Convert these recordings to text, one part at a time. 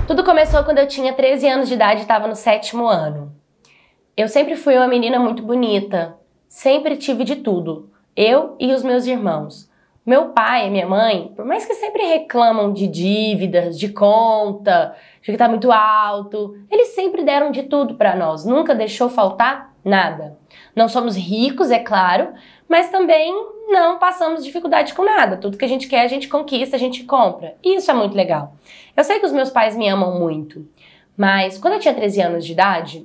Tudo começou quando eu tinha 13 anos de idade e estava no 7º ano. Eu sempre fui uma menina muito bonita, sempre tive de tudo, eu e os meus irmãos. Meu pai e minha mãe, por mais que sempre reclamam de dívidas, de conta, de que tá muito alto, eles sempre deram de tudo para nós, nunca deixou faltar nada. Não somos ricos, é claro, mas também não passamos dificuldade com nada. Tudo que a gente quer, a gente conquista, a gente compra. E isso é muito legal. Eu sei que os meus pais me amam muito, mas quando eu tinha 13 anos de idade,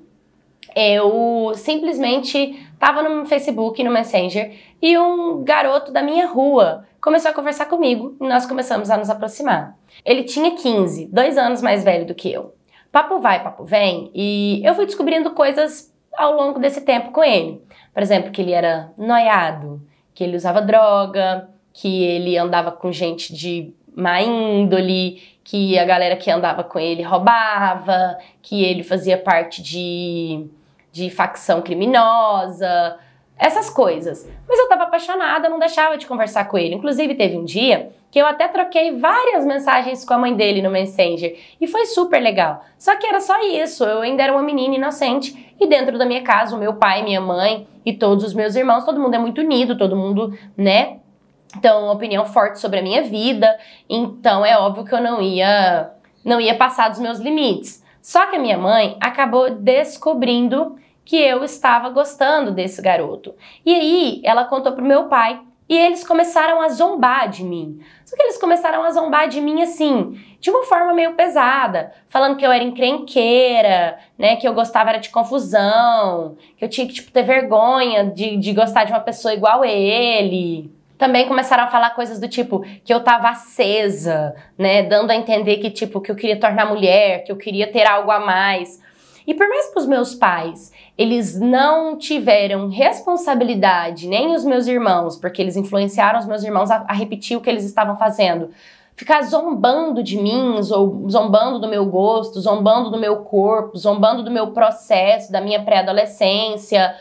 eu simplesmente tava no Facebook, no Messenger, e um garoto da minha rua começou a conversar comigo e nós começamos a nos aproximar. Ele tinha 15, 2 anos mais velho do que eu. Papo vai, papo vem, e eu fui descobrindo coisas ao longo desse tempo com ele. Por exemplo, que ele era noiado, que ele usava droga, que ele andava com gente de má índole, que a galera que andava com ele roubava, que ele fazia parte de facção criminosa, essas coisas. Mas eu tava apaixonada, não deixava de conversar com ele. Inclusive teve um dia que eu até troquei várias mensagens com a mãe dele no Messenger e foi super legal. Só que era só isso, eu ainda era uma menina inocente e dentro da minha casa, o meu pai, minha mãe e todos os meus irmãos, todo mundo é muito unido, todo mundo, né? Então, uma opinião forte sobre a minha vida, então é óbvio que eu não ia passar dos meus limites. Só que a minha mãe acabou descobrindo que eu estava gostando desse garoto. E aí, ela contou pro meu pai e eles começaram a zombar de mim. Só que eles começaram a zombar de mim assim, de uma forma meio pesada, falando que eu era encrenqueira, né, que eu gostava era de confusão, que eu tinha que, tipo, ter vergonha de gostar de uma pessoa igual ele. Também começaram a falar coisas do tipo que eu tava acesa, né, dando a entender que, tipo, que eu queria tornar mulher, que eu queria ter algo a mais. E por mais que os meus pais, eles não tiveram responsabilidade, nem os meus irmãos, porque eles influenciaram os meus irmãos a repetir o que eles estavam fazendo, ficar zombando de mim, zombando do meu gosto, zombando do meu corpo, zombando do meu processo, da minha pré-adolescência,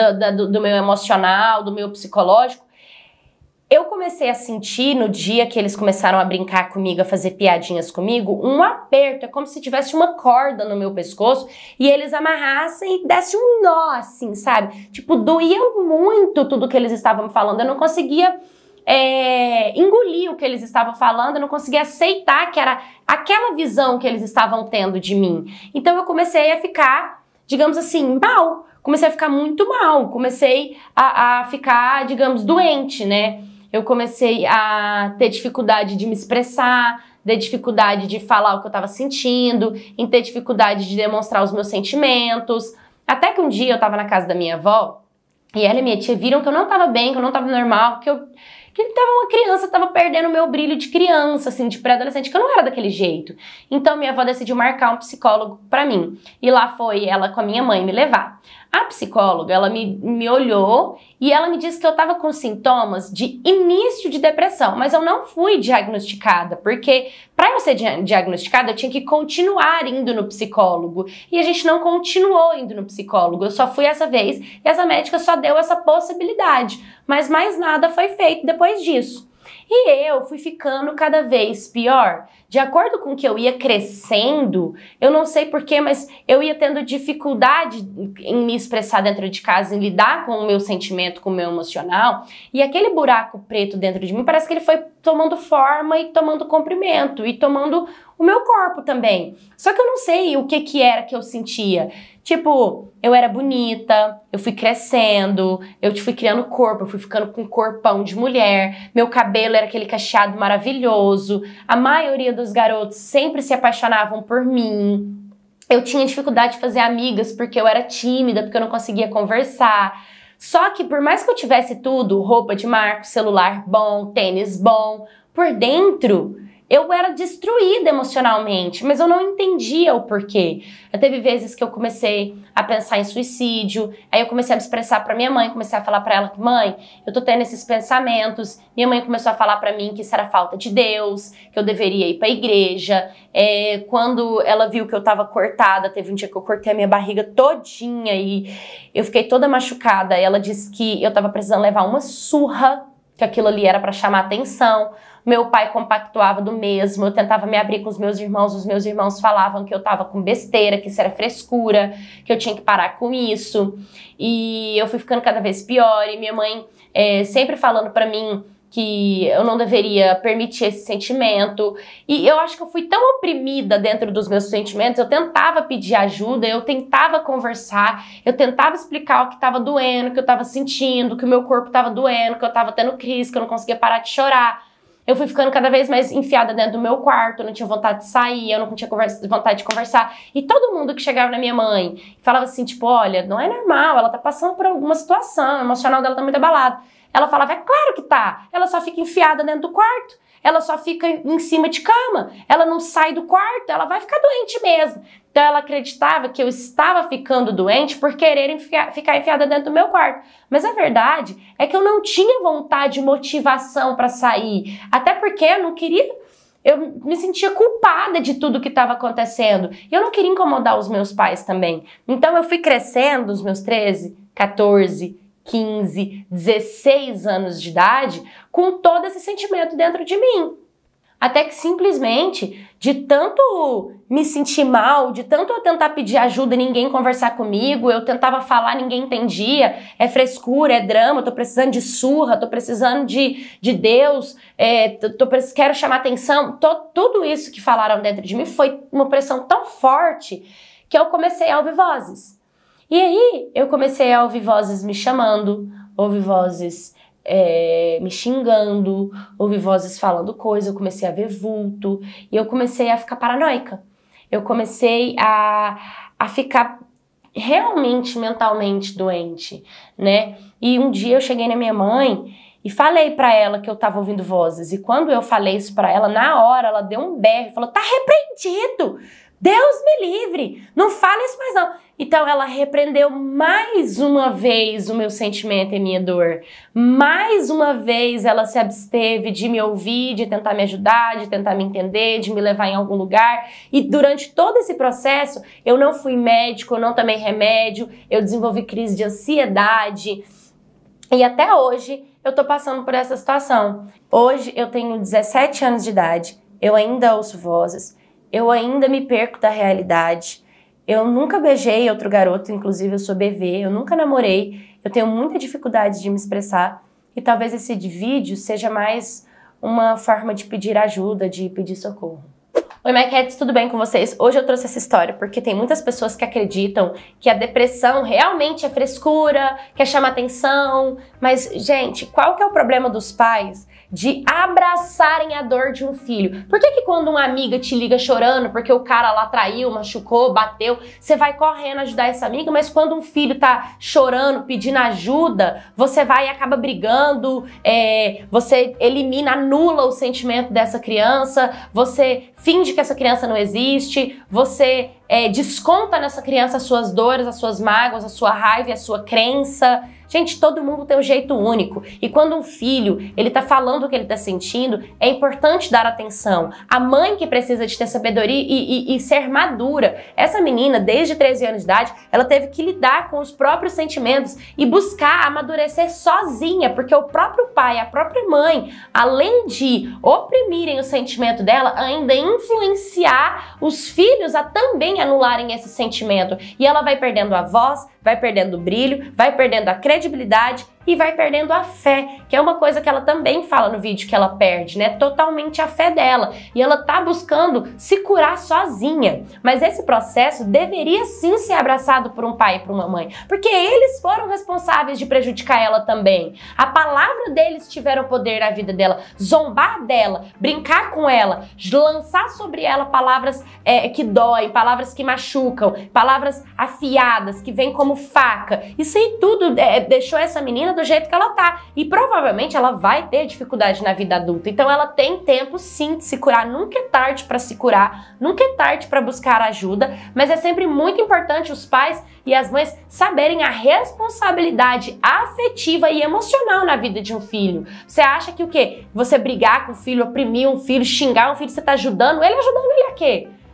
do meu emocional, do meu psicológico, eu comecei a sentir, no dia que eles começaram a brincar comigo, a fazer piadinhas comigo, um aperto. É como se tivesse uma corda no meu pescoço e eles amarrassem e dessem um nó, assim, sabe? Tipo, doía muito tudo que eles estavam falando. Eu não conseguia engolir o que eles estavam falando, eu não conseguia aceitar que era aquela visão que eles estavam tendo de mim. Então eu comecei a ficar, digamos assim, mal. Comecei a ficar muito mal. Comecei a ficar, digamos, doente, né? Eu comecei a ter dificuldade de me expressar, ter dificuldade de falar o que eu estava sentindo, em ter dificuldade de demonstrar os meus sentimentos. Até que um dia eu estava na casa da minha avó e ela e minha tia viram que eu não estava bem, que eu não estava normal, que ele tava uma criança, tava perdendo o meu brilho de criança, assim, de pré-adolescente, que eu não era daquele jeito. Então minha avó decidiu marcar um psicólogo pra mim. E lá foi ela com a minha mãe me levar. A psicóloga, ela me olhou e ela me disse que eu tava com sintomas de início de depressão, mas eu não fui diagnosticada, porque pra eu ser diagnosticada eu tinha que continuar indo no psicólogo. E a gente não continuou indo no psicólogo, eu só fui essa vez e essa médica só deu essa possibilidade. Mas mais nada foi feito depois disso. E eu fui ficando cada vez pior. De acordo com que eu ia crescendo, eu não sei porquê, mas eu ia tendo dificuldade em me expressar dentro de casa, em lidar com o meu sentimento, com o meu emocional. E aquele buraco preto dentro de mim, parece que ele foi tomando forma e tomando comprimento e tomando o meu corpo também. Só que eu não sei o que era que eu sentia. Tipo, eu era bonita, eu fui crescendo, eu fui criando corpo, eu fui ficando com um corpão de mulher, meu cabelo era aquele cacheado maravilhoso, a maioria dos garotos sempre se apaixonavam por mim, eu tinha dificuldade de fazer amigas porque eu era tímida, porque eu não conseguia conversar. Só que por mais que eu tivesse tudo, roupa de marca, celular bom, tênis bom, por dentro eu era destruída emocionalmente, mas eu não entendia o porquê. Teve vezes que eu comecei a pensar em suicídio, aí eu comecei a me expressar pra minha mãe, comecei a falar pra ela que, mãe, eu tô tendo esses pensamentos. Minha mãe começou a falar pra mim que isso era falta de Deus, que eu deveria ir pra igreja. Quando ela viu que eu tava cortada, teve um dia que eu cortei a minha barriga todinha e eu fiquei toda machucada. Ela disse que eu tava precisando levar uma surra, que aquilo ali era pra chamar atenção. meu pai compactuava do mesmo, eu tentava me abrir com os meus irmãos falavam que eu tava com besteira, que isso era frescura, que eu tinha que parar com isso, e eu fui ficando cada vez pior, e minha mãe sempre falando pra mim que eu não deveria permitir esse sentimento, e eu acho que eu fui tão oprimida dentro dos meus sentimentos, eu tentava pedir ajuda, eu tentava conversar, eu tentava explicar o que estava doendo, o que eu estava sentindo, que o meu corpo estava doendo, que eu estava tendo crise, que eu não conseguia parar de chorar. Eu fui ficando cada vez mais enfiada dentro do meu quarto, eu não tinha vontade de sair, eu não tinha vontade de conversar. E todo mundo que chegava na minha mãe falava assim, tipo, olha, não é normal, ela tá passando por alguma situação, o emocional dela tá muito abalado. Ela falava, é claro que tá, ela só fica enfiada dentro do quarto, ela só fica em cima de cama, ela não sai do quarto, ela vai ficar doente mesmo. Então ela acreditava que eu estava ficando doente por querer ficar enfiada dentro do meu quarto. Mas a verdade é que eu não tinha vontade e motivação para sair, até porque eu não queria... Eu me sentia culpada de tudo que estava acontecendo. E eu não queria incomodar os meus pais também. Então eu fui crescendo os meus 13, 14, 15, 16 anos de idade com todo esse sentimento dentro de mim. Até que simplesmente, de tanto me sentir mal, de tanto eu tentar pedir ajuda e ninguém conversar comigo, eu tentava falar, ninguém entendia, é frescura, é drama, tô precisando de surra, tô precisando de Deus, quero chamar atenção, tudo isso que falaram dentro de mim foi uma pressão tão forte que eu comecei a ouvir vozes. E aí eu comecei a ouvir vozes me chamando, ouvir vozes me xingando, ouvi vozes falando coisa, eu comecei a ver vulto e eu comecei a ficar paranoica. Eu comecei a ficar realmente mentalmente doente, né? E um dia eu cheguei na minha mãe e falei pra ela que eu tava ouvindo vozes. E quando eu falei isso pra ela, na hora ela deu um berro e falou, tá repreendido! Deus me livre! Não fala isso mais não! Então ela repreendeu mais uma vez o meu sentimento e minha dor. Mais uma vez ela se absteve de me ouvir, de tentar me ajudar, de tentar me entender, de me levar em algum lugar. E durante todo esse processo, eu não fui médico, eu não tomei remédio, eu desenvolvi crise de ansiedade. E até hoje eu tô passando por essa situação. Hoje eu tenho 17 anos de idade, eu ainda ouço vozes, eu ainda me perco da realidade. Eu nunca beijei outro garoto, inclusive eu sou bebê, eu nunca namorei, eu tenho muita dificuldade de me expressar e talvez esse vídeo seja mais uma forma de pedir ajuda, de pedir socorro. Oi, MyCats, tudo bem com vocês? Hoje eu trouxe essa história porque tem muitas pessoas que acreditam que a depressão realmente é frescura, quer chamar atenção, mas, gente, qual que é o problema dos pais de abraçarem a dor de um filho? Por que quando uma amiga te liga chorando porque o cara lá traiu, machucou, bateu, você vai correndo ajudar essa amiga, mas quando um filho tá chorando, pedindo ajuda, você vai e acaba brigando, você elimina, anula o sentimento dessa criança, você finge que essa criança não existe, você desconta nessa criança as suas dores, as suas mágoas, a sua raiva e a sua crença. Gente, todo mundo tem um jeito único. E quando um filho, ele tá falando o que ele tá sentindo, é importante dar atenção. A mãe que precisa de ter sabedoria e ser madura. Essa menina, desde 13 anos de idade, ela teve que lidar com os próprios sentimentos e buscar amadurecer sozinha, porque o próprio pai, a própria mãe, além de oprimirem o sentimento dela, ainda influenciar os filhos a também anularem esse sentimento. E ela vai perdendo a voz, vai perdendo o brilho, vai perdendo a credibilidade e vai perdendo a fé, que é uma coisa que ela também fala no vídeo que ela perde, né? Totalmente a fé dela. E ela tá buscando se curar sozinha. Mas esse processo deveria sim ser abraçado por um pai e por uma mãe, porque eles foram responsáveis de prejudicar ela também. A palavra deles tiveram poder na vida dela. Zombar dela, brincar com ela, lançar sobre ela palavras que doem, palavras que machucam, palavras afiadas, que vêm como faca. Isso aí tudo deixou essa menina do jeito que ela tá. E provavelmente ela vai ter dificuldade na vida adulta. Então ela tem tempo sim de se curar. Nunca é tarde para se curar, nunca é tarde para buscar ajuda, mas é sempre muito importante os pais e as mães saberem a responsabilidade afetiva e emocional na vida de um filho. Você acha que o quê? Você brigar com o filho, oprimir um filho, xingar um filho, você tá ajudando ele a quê?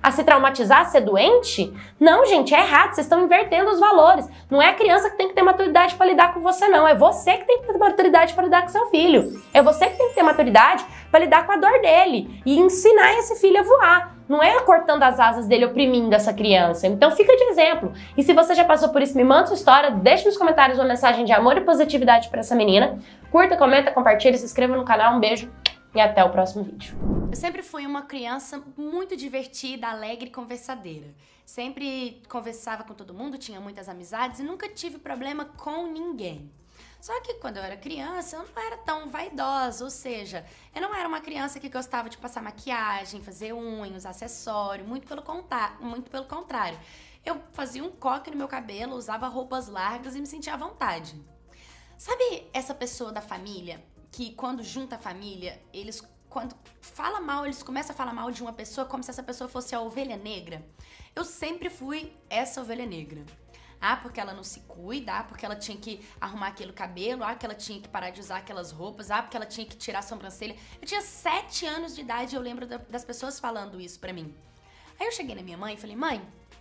a se traumatizar, a ser doente? Não, gente, é errado, vocês estão invertendo os valores. Não é a criança que tem que ter maturidade para lidar com você, não. É você que tem que ter maturidade para lidar com seu filho. É você que tem que ter maturidade para lidar com a dor dele e ensinar esse filho a voar. Não é cortando as asas dele, oprimindo essa criança. Então fica de exemplo. E se você já passou por isso, me manda sua história, deixa nos comentários uma mensagem de amor e positividade para essa menina. Curta, comenta, compartilha, se inscreva no canal. Um beijo e até o próximo vídeo. Eu sempre fui uma criança muito divertida, alegre e conversadeira. Sempre conversava com todo mundo, tinha muitas amizades e nunca tive problema com ninguém. Só que quando eu era criança, eu não era tão vaidosa, ou seja, eu não era uma criança que gostava de passar maquiagem, fazer unha, usar acessório, muito pelo contrário. Eu fazia um coque no meu cabelo, usava roupas largas e me sentia à vontade. Sabe essa pessoa da família que quando junta a família, quando fala mal, eles começam a falar mal de uma pessoa como se essa pessoa fosse a ovelha negra? Eu sempre fui essa ovelha negra. Ah, porque ela não se cuida, ah, porque ela tinha que arrumar aquele cabelo, ah, que ela tinha que parar de usar aquelas roupas, ah, porque ela tinha que tirar a sobrancelha. Eu tinha 7 anos de idade e eu lembro das pessoas falando isso pra mim. Aí eu cheguei na minha mãe e falei, mãe,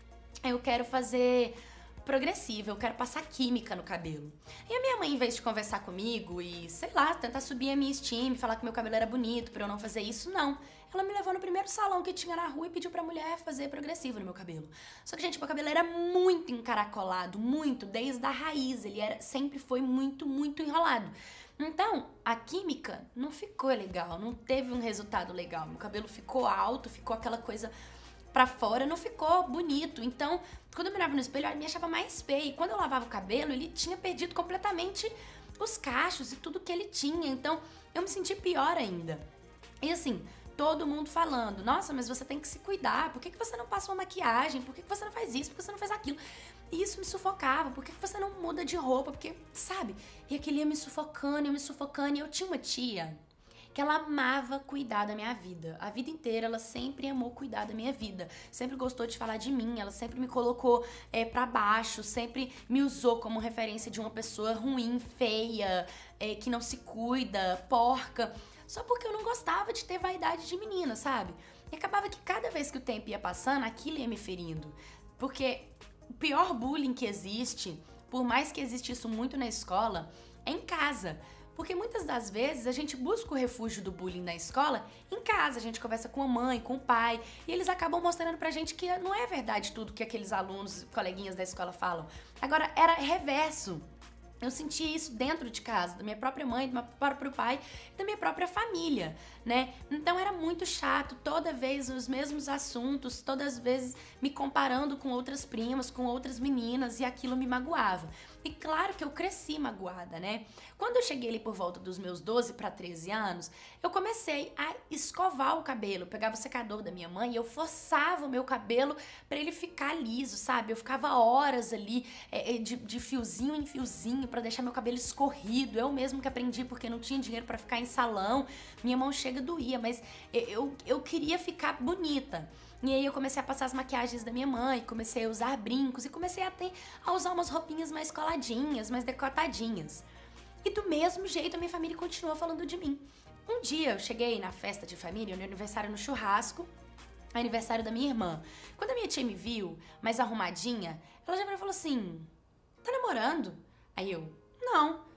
eu quero fazer progressiva, eu quero passar química no cabelo. E a minha mãe, em vez de conversar comigo e, sei lá, tentar subir a minha estima, falar que meu cabelo era bonito pra eu não fazer isso, não. Ela me levou no primeiro salão que tinha na rua e pediu pra mulher fazer progressiva no meu cabelo. Só que, gente, meu cabelo era muito encaracolado, muito, desde a raiz. Ele sempre foi muito, muito enrolado. Então, a química não ficou legal, não teve um resultado legal. Meu cabelo ficou alto, ficou aquela coisa pra fora, não ficou bonito. Então, quando eu mirava no espelho, eu me achava mais feia. E quando eu lavava o cabelo, ele tinha perdido completamente os cachos e tudo que ele tinha. Então, eu me senti pior ainda. E assim, todo mundo falando, nossa, mas você tem que se cuidar, por que você não passa uma maquiagem, por que você não faz isso, por que você não faz aquilo? E isso me sufocava, por que você não muda de roupa, porque, sabe? E aquilo ia me sufocando, e eu tinha uma tia que ela amava cuidar da minha vida. A vida inteira ela sempre amou cuidar da minha vida. Sempre gostou de falar de mim, ela sempre me colocou pra baixo, sempre me usou como referência de uma pessoa ruim, feia, que não se cuida, porca. Só porque eu não gostava de ter vaidade de menina, sabe? E acabava que cada vez que o tempo ia passando, aquilo ia me ferindo. Porque o pior bullying que existe, por mais que existe isso muito na escola, é em casa. Porque muitas das vezes a gente busca o refúgio do bullying na escola em casa. A gente conversa com a mãe, com o pai, e eles acabam mostrando pra gente que não é verdade tudo que aqueles alunos, coleguinhas da escola falam. Agora, era reverso. Eu sentia isso dentro de casa, da minha própria mãe, do meu próprio pai e da minha própria família, né? Então era muito chato, toda vez os mesmos assuntos, todas as vezes me comparando com outras primas, com outras meninas, e aquilo me magoava. E claro que eu cresci magoada, né? Quando eu cheguei ali por volta dos meus 12 para 13 anos, eu comecei a escovar o cabelo. Eu pegava o secador da minha mãe e eu forçava o meu cabelo para ele ficar liso, sabe? Eu ficava horas ali de fiozinho em fiozinho para deixar meu cabelo escorrido. Eu mesmo que aprendi porque não tinha dinheiro para ficar em salão. Minha mão chega doía, mas eu queria ficar bonita. E aí eu comecei a passar as maquiagens da minha mãe, comecei a usar brincos e comecei a usar umas roupinhas mais coladinhas, mais decotadinhas. E do mesmo jeito a minha família continuou falando de mim. Um dia eu cheguei na festa de família, no aniversário no churrasco, aniversário da minha irmã. Quando a minha tia me viu, mais arrumadinha, ela já falou assim, tá namorando? Aí eu, não.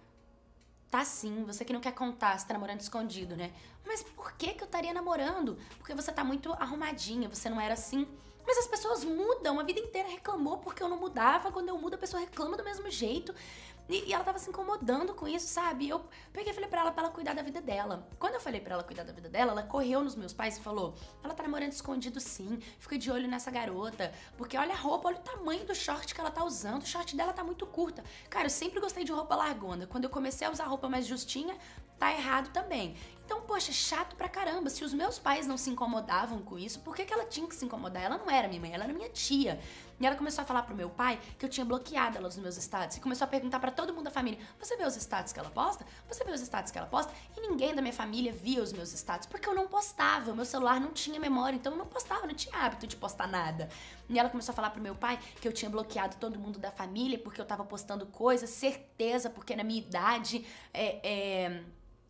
Tá sim, você que não quer contar, você tá namorando escondido, né? Mas por que eu estaria namorando? Porque você tá muito arrumadinha, você não era assim. Mas as pessoas mudam, a vida inteira reclamou porque eu não mudava. Quando eu mudo, a pessoa reclama do mesmo jeito. E ela tava se incomodando com isso, sabe? Eu peguei e falei pra ela cuidar da vida dela. Quando eu falei pra ela cuidar da vida dela, ela correu nos meus pais e falou, ela tá namorando escondido sim, fica de olho nessa garota, porque olha a roupa, olha o tamanho do short que ela tá usando, o short dela tá muito curta. Cara, eu sempre gostei de roupa largona. Quando eu comecei a usar roupa mais justinha, tá errado também. Então, poxa, chato pra caramba. Se os meus pais não se incomodavam com isso, por que ela tinha que se incomodar? Ela não era minha mãe, ela era minha tia. E ela começou a falar pro meu pai que eu tinha bloqueado ela nos meus status. E começou a perguntar pra todo mundo da família, você vê os status que ela posta? Você vê os status que ela posta? E ninguém da minha família via os meus status, porque eu não postava. O meu celular não tinha memória, então eu não postava, eu não tinha hábito de postar nada. E ela começou a falar pro meu pai que eu tinha bloqueado todo mundo da família porque eu tava postando coisas, certeza, porque na minha idade,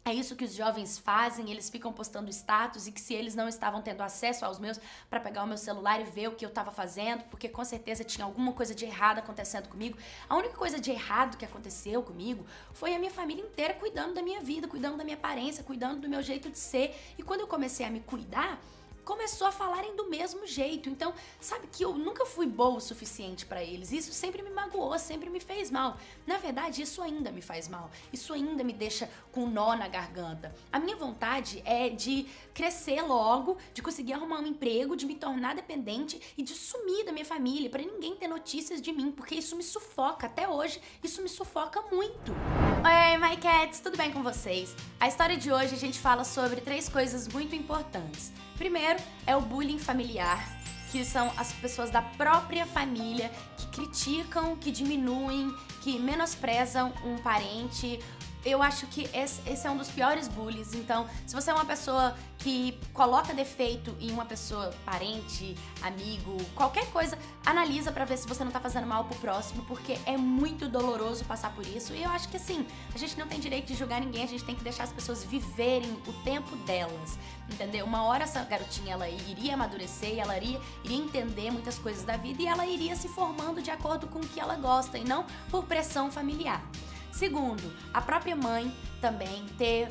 É isso que os jovens fazem, eles ficam postando status e que se eles não estavam tendo acesso aos meus para pegar o meu celular e ver o que eu estava fazendo, porque com certeza tinha alguma coisa de errado acontecendo comigo. A única coisa de errado que aconteceu comigo foi a minha família inteira cuidando da minha vida, cuidando da minha aparência, cuidando do meu jeito de ser. E quando eu comecei a me cuidar, começou a falarem do mesmo jeito. Então, sabe que eu nunca fui boa o suficiente pra eles. Isso sempre me magoou, sempre me fez mal. Na verdade, isso ainda me faz mal. Isso ainda me deixa com um nó na garganta. A minha vontade é de crescer logo, de conseguir arrumar um emprego, de me tornar dependente e de sumir da minha família, pra ninguém ter notícias de mim, porque isso me sufoca. Até hoje, isso me sufoca muito. Oi, My Cats, tudo bem com vocês? A história de hoje a gente fala sobre 3 coisas muito importantes. Primeiro é o bullying familiar, que são as pessoas da própria família que criticam, que diminuem, que menosprezam um parente. Eu acho que esse é um dos piores bullies. Então, se você é uma pessoa que coloca defeito em uma pessoa, parente, amigo, qualquer coisa, analisa pra ver se você não tá fazendo mal pro próximo, porque é muito doloroso passar por isso. E eu acho que assim, a gente não tem direito de julgar ninguém, a gente tem que deixar as pessoas viverem o tempo delas, entendeu? Uma hora essa garotinha, ela iria amadurecer, ela iria entender muitas coisas da vida e ela iria se formando de acordo com o que ela gosta e não por pressão familiar. Segundo, a própria mãe também ter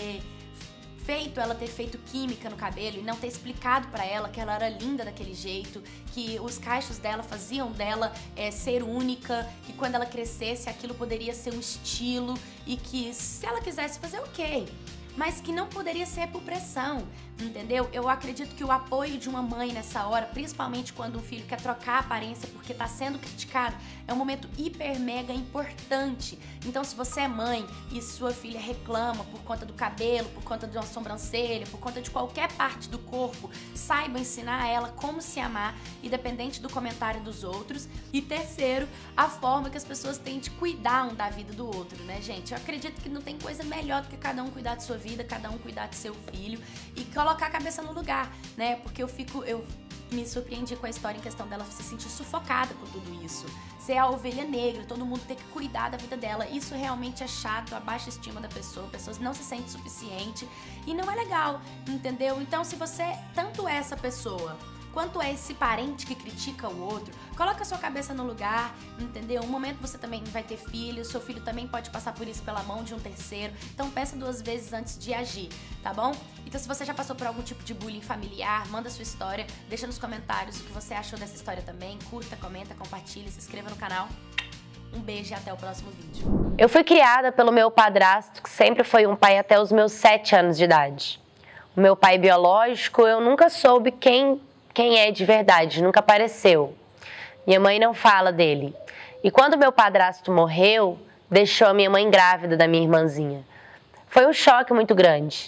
feito química no cabelo e não ter explicado pra ela que ela era linda daquele jeito, que os cachos dela faziam dela ser única, que quando ela crescesse aquilo poderia ser um estilo e que se ela quisesse fazer, ok, mas que não poderia ser por pressão, entendeu? Eu acredito que o apoio de uma mãe nessa hora, principalmente quando um filho quer trocar a aparência porque tá sendo criticado, é um momento hiper mega importante. Então, se você é mãe e sua filha reclama por conta do cabelo, por conta de uma sobrancelha, por conta de qualquer parte do corpo, saiba ensinar a ela como se amar, independente do comentário dos outros. E terceiro, a forma que as pessoas têm de cuidar um da vida do outro, né, gente? Eu acredito que não tem coisa melhor do que cada um cuidar de sua vida, cada um cuidar de seu filho e colocar a cabeça no lugar, né? Porque eu me surpreendi com a história em questão dela se sentir sufocada com tudo isso. Ser a ovelha negra, todo mundo ter que cuidar da vida dela. Isso realmente é chato, abaixa a estima da pessoa, a pessoa não se sente suficiente e não é legal, entendeu? Então, se você tanto é essa pessoa quanto é esse parente que critica o outro, coloca a sua cabeça no lugar, entendeu? Um momento você também vai ter filho, seu filho também pode passar por isso pela mão de um terceiro, então pensa 2 vezes antes de agir, tá bom? Então se você já passou por algum tipo de bullying familiar, manda sua história, deixa nos comentários o que você achou dessa história também, curta, comenta, compartilha, se inscreva no canal. Um beijo e até o próximo vídeo. Eu fui criada pelo meu padrasto, que sempre foi um pai até os meus 7 anos de idade. O meu pai biológico, eu nunca soube quem é de verdade, nunca apareceu. Minha mãe não fala dele. E quando meu padrasto morreu, deixou a minha mãe grávida da minha irmãzinha. Foi um choque muito grande.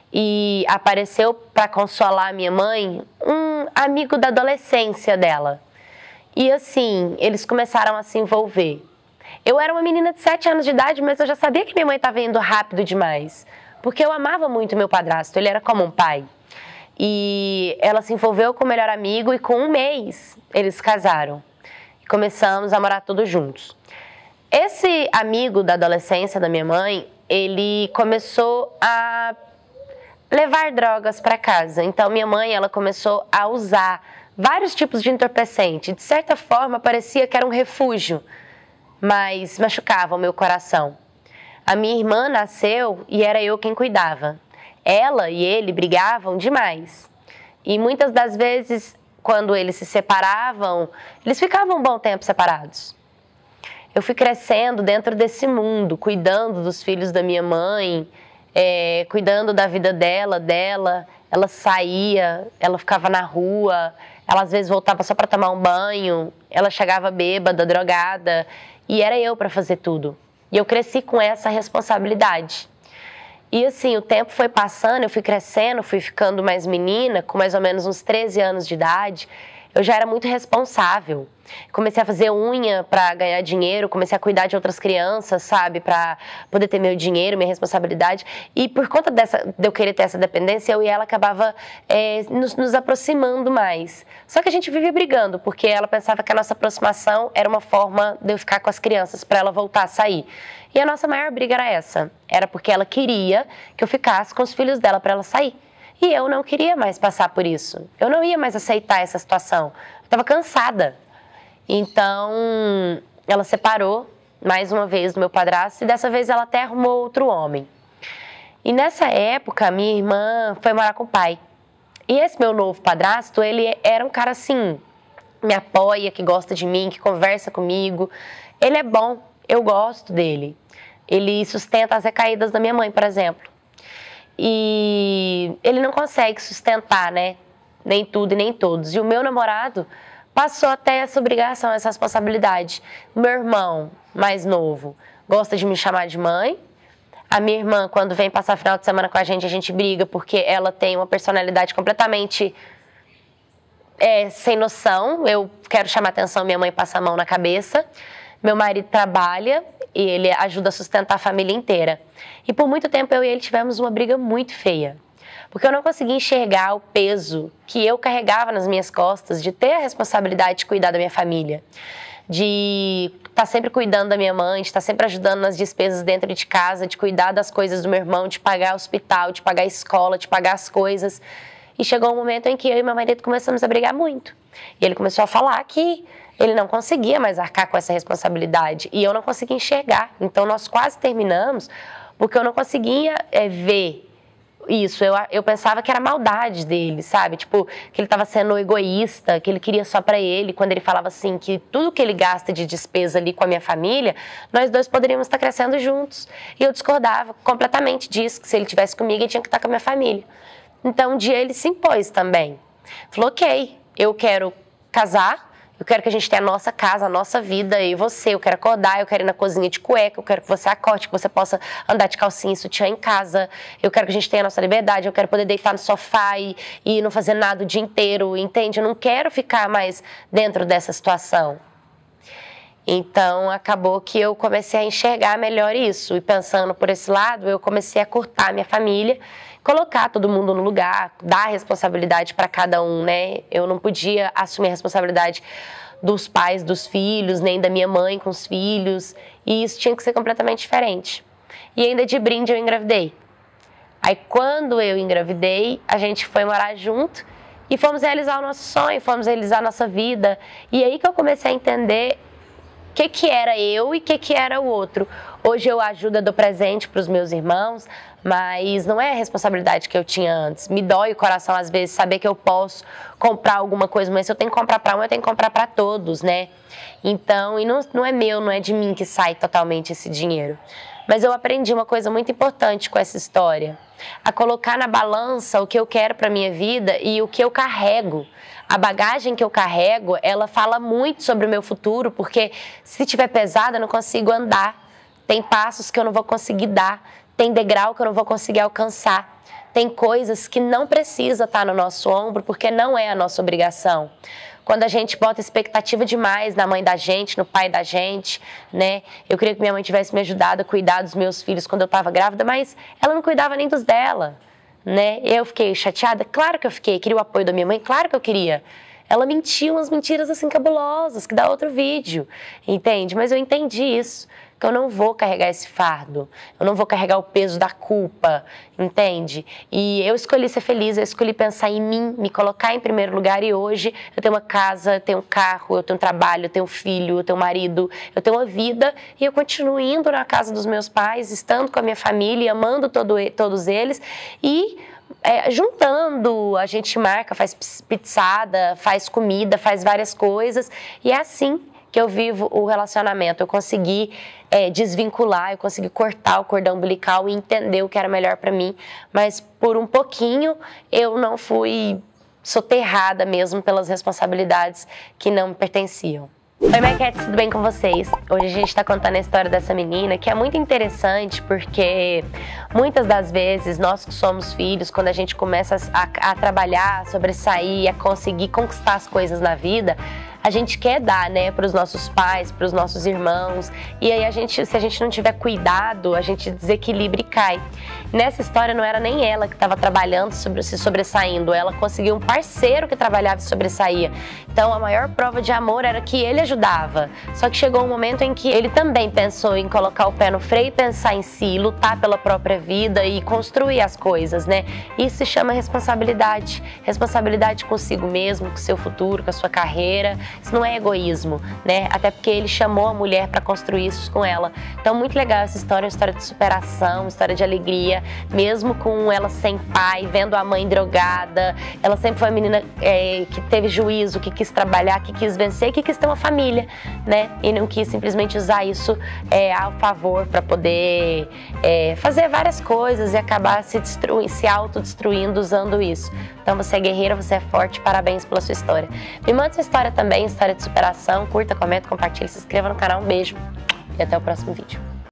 E apareceu para consolar a minha mãe um amigo da adolescência dela. E assim, eles começaram a se envolver. Eu era uma menina de 7 anos de idade, mas eu já sabia que minha mãe estava indo rápido demais. Porque eu amava muito meu padrasto, ele era como um pai. E ela se envolveu com o melhor amigo e com 1 mês eles casaram. E começamos a morar todos juntos. Esse amigo da adolescência da minha mãe, ele começou a levar drogas para casa. Então minha mãe, ela começou a usar vários tipos de entorpecente. De certa forma, parecia que era um refúgio, mas machucava o meu coração. A minha irmã nasceu e era eu quem cuidava. Ela e ele brigavam demais. E muitas das vezes, quando eles se separavam, eles ficavam um bom tempo separados. Eu fui crescendo dentro desse mundo, cuidando dos filhos da minha mãe, cuidando da vida dela. Ela saía, ela ficava na rua, ela às vezes voltava só para tomar um banho, ela chegava bêbada, drogada, e era eu para fazer tudo. E eu cresci com essa responsabilidade. E assim, o tempo foi passando, eu fui crescendo, fui ficando mais menina, com mais ou menos uns 13 anos de idade. eu já era muito responsável. Comecei a fazer unha para ganhar dinheiro, comecei a cuidar de outras crianças, sabe, para poder ter meu dinheiro, minha responsabilidade. E por conta de eu querer ter essa dependência, eu e ela acabava nos aproximando mais. Só que a gente vivia brigando, porque ela pensava que a nossa aproximação era uma forma de eu ficar com as crianças para ela voltar a sair. E a nossa maior briga era essa. Era porque ela queria que eu ficasse com os filhos dela para ela sair. E eu não queria mais passar por isso. Eu não ia mais aceitar essa situação. Eu estava cansada. Então, ela separou mais uma vez do meu padrasto e dessa vez ela até arrumou outro homem. E nessa época, minha irmã foi morar com o pai. E esse meu novo padrasto, ele era um cara assim, me apoia, que gosta de mim, que conversa comigo. Ele é bom, eu gosto dele. Ele sustenta as recaídas da minha mãe, por exemplo. E ele não consegue sustentar, né? Nem tudo e nem todos. E o meu namorado passou até essa obrigação, essa responsabilidade. O meu irmão, mais novo, gosta de me chamar de mãe. A minha irmã, quando vem passar final de semana com a gente briga porque ela tem uma personalidade completamente sem noção. Eu quero chamar atenção, minha mãe passa a mão na cabeça. Meu marido trabalha e ele ajuda a sustentar a família inteira. E por muito tempo eu e ele tivemos uma briga muito feia. Porque eu não conseguia enxergar o peso que eu carregava nas minhas costas de ter a responsabilidade de cuidar da minha família. De estar sempre cuidando da minha mãe, de estar sempre ajudando nas despesas dentro de casa, de cuidar das coisas do meu irmão, de pagar hospital, de pagar escola, de pagar as coisas. E chegou um momento em que eu e meu marido começamos a brigar muito. E ele começou a falar que ele não conseguia mais arcar com essa responsabilidade. E eu não conseguia enxergar. Então nós quase terminamos porque eu não conseguia ver isso. Eu pensava que era maldade dele, sabe? Tipo, que ele estava sendo egoísta, que ele queria só pra ele. Quando ele falava assim, que tudo que ele gasta de despesa ali com a minha família, nós dois poderíamos estar crescendo juntos. E eu discordava completamente disso, que se ele estivesse comigo, ele tinha que estar com a minha família. Então, um dia ele se impôs também. Falou, ok, eu quero casar, eu quero que a gente tenha a nossa casa, a nossa vida, eu e você. Eu quero acordar, eu quero ir na cozinha de cueca, eu quero que você acorde, que você possa andar de calcinha e sutiã em casa. Eu quero que a gente tenha a nossa liberdade, eu quero poder deitar no sofá e não fazer nada o dia inteiro, entende? Eu não quero ficar mais dentro dessa situação. Então, acabou que eu comecei a enxergar melhor isso. E pensando por esse lado, eu comecei a cortar a minha família, colocar todo mundo no lugar, dar responsabilidade para cada um, né? Eu não podia assumir a responsabilidade dos pais, dos filhos, nem da minha mãe com os filhos. E isso tinha que ser completamente diferente. E ainda de brinde eu engravidei. Aí quando eu engravidei, a gente foi morar junto e fomos realizar o nosso sonho, fomos realizar a nossa vida. E aí que eu comecei a entender o que era eu e o que era o outro. Hoje eu ajudo, eu dou presente para os meus irmãos, mas não é a responsabilidade que eu tinha antes. Me dói o coração às vezes saber que eu posso comprar alguma coisa, mas se eu tenho que comprar para um, eu tenho que comprar para todos, né? Então, e não é meu, não é de mim que sai totalmente esse dinheiro. Mas eu aprendi uma coisa muito importante com essa história, a colocar na balança o que eu quero para minha vida e o que eu carrego. A bagagem que eu carrego, ela fala muito sobre o meu futuro, porque se estiver pesada, eu não consigo andar. Tem passos que eu não vou conseguir dar, tem degrau que eu não vou conseguir alcançar. Tem coisas que não precisa estar no nosso ombro, porque não é a nossa obrigação. Quando a gente bota expectativa demais na mãe da gente, no pai da gente, né? Eu queria que minha mãe tivesse me ajudado a cuidar dos meus filhos quando eu estava grávida, mas ela não cuidava nem dos dela, né? Eu fiquei chateada? Claro que eu fiquei. Queria o apoio da minha mãe? Claro que eu queria. Ela mentiu umas mentiras assim cabulosas, que dá outro vídeo, entende? Mas eu entendi isso, que eu não vou carregar esse fardo, eu não vou carregar o peso da culpa, entende? E eu escolhi ser feliz, eu escolhi pensar em mim, me colocar em primeiro lugar e hoje eu tenho uma casa, eu tenho um carro, eu tenho um trabalho, eu tenho um filho, eu tenho um marido, eu tenho uma vida e eu continuo indo na casa dos meus pais, estando com a minha família, amando todos eles e juntando, a gente marca, faz pizzada, faz comida, faz várias coisas e é assim que eu vivo o relacionamento. Eu consegui desvincular, eu consegui cortar o cordão umbilical e entender o que era melhor para mim, mas por um pouquinho eu não fui soterrada mesmo pelas responsabilidades que não me pertenciam. Oi, Maquettes, tudo bem com vocês? Hoje a gente tá contando a história dessa menina, que é muito interessante porque muitas das vezes nós que somos filhos, quando a gente começa a trabalhar, sobressair, a conseguir conquistar as coisas na vida, a gente quer dar, né, para os nossos pais, para os nossos irmãos, e aí se a gente não tiver cuidado, a gente desequilibra e cai. Nessa história não era nem ela que estava trabalhando, se sobressaindo, ela conseguiu um parceiro que trabalhava e sobressaía. Então a maior prova de amor era que ele ajudava. Só que chegou um momento em que ele também pensou em colocar o pé no freio, pensar em si, lutar pela própria vida e construir as coisas, né? Isso se chama responsabilidade. Responsabilidade consigo mesmo, com o seu futuro, com a sua carreira. Isso não é egoísmo, né? Até porque ele chamou a mulher para construir isso com ela. Então, muito legal essa história, uma história de superação, uma história de alegria, mesmo com ela sem pai, vendo a mãe drogada. Ela sempre foi uma menina que teve juízo, que quis trabalhar, que quis vencer, que quis ter uma família, né? E não quis simplesmente usar isso ao favor para poder fazer várias coisas e acabar se autodestruindo usando isso. Então, você é guerreira, você é forte, parabéns pela sua história. Me manda sua história também, história de superação, curta, comenta, compartilha, se inscreva no canal, um beijo e até o próximo vídeo.